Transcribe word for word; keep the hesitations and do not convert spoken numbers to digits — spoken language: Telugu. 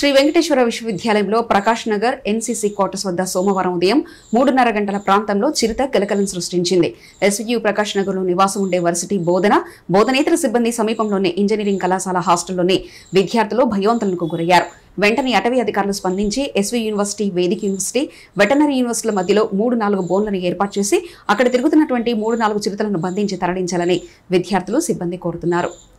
శ్రీ వెంకటేశ్వర విశ్వవిద్యాలయంలో ప్రకాష్ నగర్ ఎన్సీసీ క్వార్టర్స్ వద్ద సోమవారం ఉదయం మూడున్నర గంటల ప్రాంతంలో చిరుత కలకలం సృష్టించింది. ఎస్వీయు ప్రకాష్ నగర్ లో నివాసం ఉండే వర్సిటీ బోధన బోధనేతర సిబ్బంది సమీపంలోని ఇంజనీరింగ్ కళాశాల హాస్టల్లోని విద్యార్థులు భయోందనకు గురయ్యారు. వెంటనే అటవీ అధికారులు స్పందించి SV university, Vedic university, veterinary యూనివర్సిటీల మధ్యలో మూడు నాలుగు బోన్లను ఏర్పాటు చేసి అక్కడ తిరుగుతున్నటువంటి మూడు నాలుగు చిరుతలను బంధించి తరలించాలని విద్యార్థులు సిబ్బంది కోరుతున్నారు.